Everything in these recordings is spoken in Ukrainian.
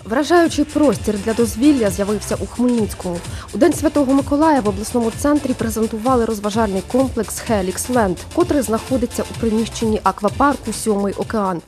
Вражаючий простір для дозвілля з'явився у Хмельницькому. У День Святого Миколая в обласному центрі презентували розважальний комплекс «Helix Land», котрий знаходиться у приміщенні аквапарку «Сьомий океан».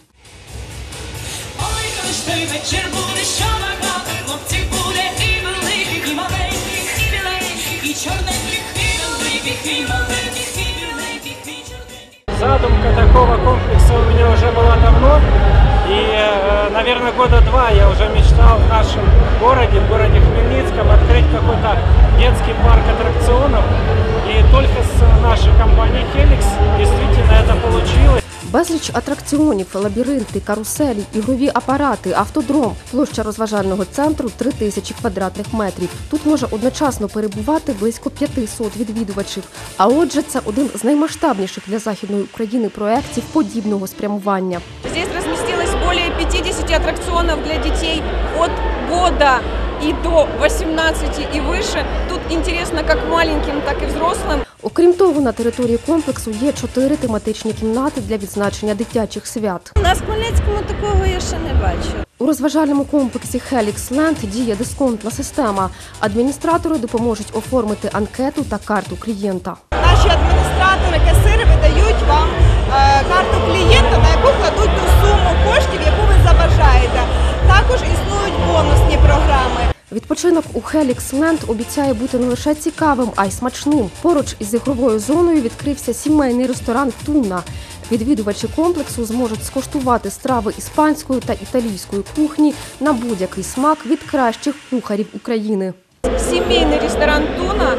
Ой, коли ж той вечір буде, що багато хлопців буде і великих, і маленьких, і біленьких, і чорненьких, і великих, і маленьких, і біленьких, і чорненьких. Задумка такого комплекса у меня уже была давно. И, наверное, года 2 я уже мечтал в нашем городе, в городе Хмельницком, открыть какой-то детский парк аттракционов. И только с нашей компанией «Helix» действительно это получилось. Безліч атракціонів, лабіринти, каруселі, ігрові апарати, автодром. Площа розважального центру – 3000 квадратних метрів. Тут може одночасно перебувати близько 500 відвідувачів. А отже, це один з наймасштабніших для Західної України проєктів подібного спрямування. Здесь разместилось более 50 аттракционов для детей от года и до 18 и выше. Тут интересно как маленьким, так и взрослым. Окрім того, на території комплексу є 4 тематичні кімнати для відзначення дитячих свят. У нас в Хмельницькому такого я ще не бачу. У розважальному комплексі «Helix Land» діє дисконтна система. Адміністратори допоможуть оформити анкету та карту клієнта. Наші адміністратори, касири видають вам карту клієнта, на яку кладуть ту суму коштів, яку ви забажаєте. Також існують бонусні програми. Відпочинок у «Helix Land» обіцяє бути не лише цікавим, а й смачним. Поруч із ігровою зоною відкрився сімейний ресторан «Туна». Відвідувачі комплексу зможуть скуштувати страви іспанської та італійської кухні на будь-який смак від кращих кухарів України. Семейный ресторан «Туна»,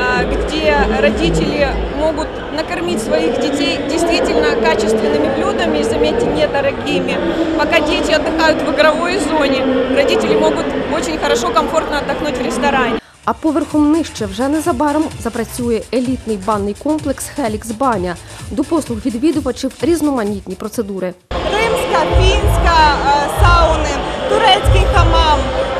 где родители могут накормить своих детей действительно качественными блюдами, заметьте, недорогими. Пока дети отдыхают в игровой зоне, родители могут очень хорошо, комфортно отдохнуть в ресторане. А поверхом нижче вже незабаром запрацює елітний банний комплекс «Helix Баня». До послуг відвідувачів різноманітні процедури. Римська, фінська сауни, турецький хамам,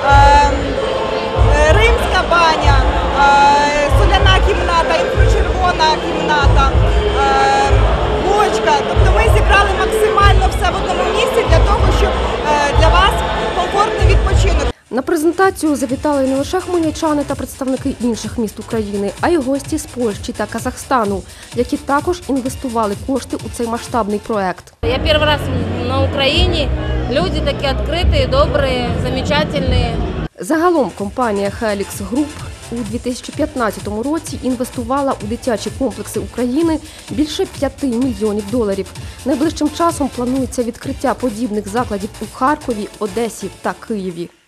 римська баня, соляна кімната, інфрачервона кімната, бочка. Тобто ми зібрали максимально все в одному місці для того, щоб для вас комфортний відпочинок. На презентацію завітали не лише хмельничани та представники інших міст України, а й гості з Польщі та Казахстану, які також інвестували кошти у цей масштабний проект. Я перший раз на Україні. Люди такі відкриті, добрі, замечательні. Загалом компанія «Helix Group» у 2015 році інвестувала у дитячі комплекси України більше $5 мільйонів. Найближчим часом планується відкриття подібних закладів у Харкові, Одесі та Києві.